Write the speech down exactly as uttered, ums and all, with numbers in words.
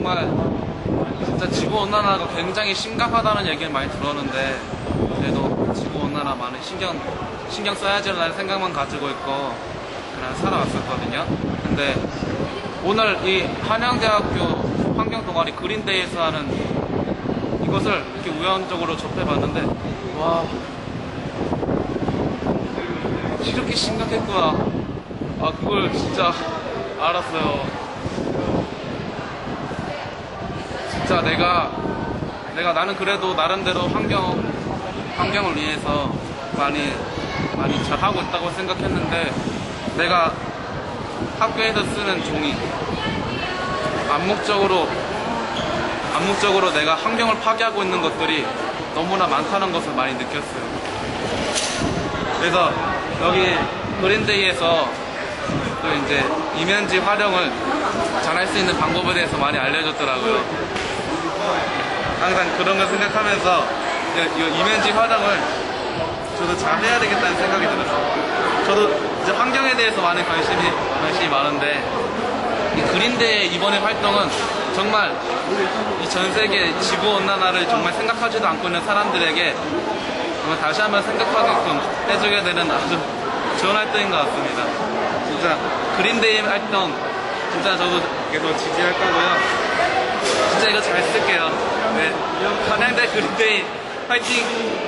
정말 진짜 지구온난화가 굉장히 심각하다는 얘기를 많이 들었는데 그래도 지구온난화 많이 신경 신경 써야지라는 생각만 가지고 있고 그냥 살아왔었거든요. 근데 오늘 이 한양대학교 환경동아리 그린데이에서 하는 이것을 이렇게 우연적으로 접해봤는데 와 이렇게 심각했구나. 아 그걸 진짜 알았어요. 진짜 내가 내가 나는 그래도 나름대로 환경 환경을 위해서 많이 많이 잘 하고 있다고 생각했는데 내가 학교에서 쓰는 종이 암묵적으로 암묵적으로 내가 환경을 파괴하고 있는 것들이 너무나 많다는 것을 많이 느꼈어요. 그래서 여기 그린데이에서 또 이제 이면지 활용을 잘할 수 있는 방법에 대해서 많이 알려줬더라고요. 항상 그런 걸 생각하면서 이 이면지 활용을 저도 잘 해야 되겠다는 생각이 들었어요. 저도 이제 환경에 대해서 많은 관심이 관심이 많은데 이 그린데이 이번의 활동은 정말 이 전 세계 지구 온난화를 정말 생각하지도 않고 있는 사람들에게 정말 다시 한번 생각하게끔 해주게 되는 아주 좋은 활동인 것 같습니다. 진짜 그린데이 활동 진짜 저도 계속 지지할 거고요. 진짜 이거 잘 쓸게요. 네, 한양대 그린데이 화이팅!